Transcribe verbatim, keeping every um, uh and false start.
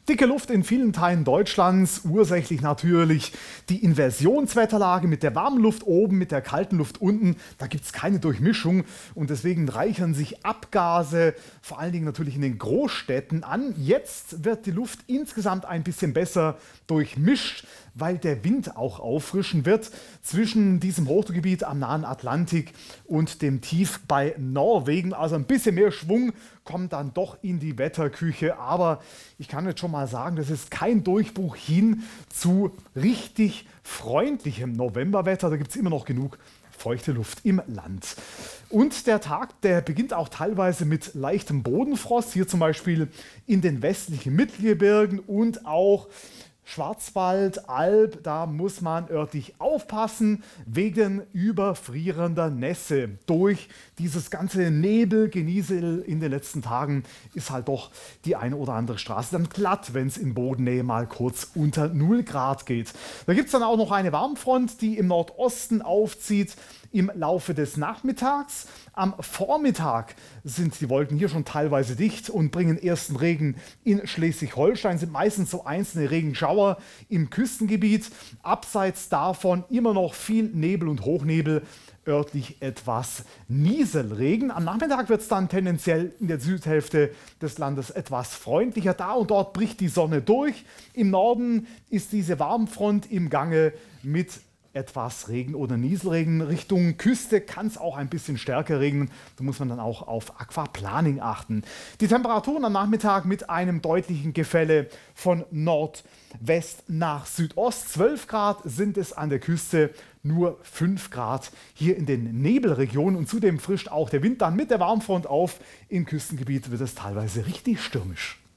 Dicke Luft in vielen Teilen Deutschlands, ursächlich natürlich die Inversionswetterlage mit der warmen Luft oben, mit der kalten Luft unten. Da gibt es keine Durchmischung und deswegen reichern sich Abgase, vor allen Dingen natürlich in den Großstädten an. Jetzt wird die Luft insgesamt ein bisschen besser durchmischt, weil der Wind auch auffrischen wird zwischen diesem Hochdruckgebiet am nahen Atlantik und dem Tief bei Norwegen. Also ein bisschen mehr Schwung kommt dann doch in die Wetterküche. Aber ich kann jetzt schon mal sagen, das ist kein Durchbruch hin zu richtig freundlichem Novemberwetter. Da gibt es immer noch genug feuchte Luft im Land. Und der Tag, der beginnt auch teilweise mit leichtem Bodenfrost. Hier zum Beispiel in den westlichen Mittelgebirgen und auch Schwarzwald, Alb, da muss man örtlich aufpassen wegen überfrierender Nässe. Durch dieses ganze Nebelgeniesel in den letzten Tagen ist halt doch die eine oder andere Straße dann glatt, wenn es in Bodennähe mal kurz unter null Grad geht. Da gibt es dann auch noch eine Warmfront, die im Nordosten aufzieht im Laufe des Nachmittags. Am Vormittag sind die Wolken hier schon teilweise dicht und bringen ersten Regen in Schleswig-Holstein. Sind meistens so einzelne Regenschauer im Küstengebiet. Abseits davon immer noch viel Nebel und Hochnebel. Örtlich etwas Nieselregen. Am Nachmittag wird es dann tendenziell in der Südhälfte des Landes etwas freundlicher. Da und dort bricht die Sonne durch. Im Norden ist diese Warmfront im Gange mit etwas Regen oder Nieselregen. Richtung Küste kann es auch ein bisschen stärker regnen. Da muss man dann auch auf Aquaplaning achten. Die Temperaturen am Nachmittag mit einem deutlichen Gefälle von Nordwest nach Südost. zwölf Grad sind es an der Küste, nur fünf Grad hier in den Nebelregionen. Und zudem frischt auch der Wind dann mit der Warmfront auf. Im Küstengebiet wird es teilweise richtig stürmisch.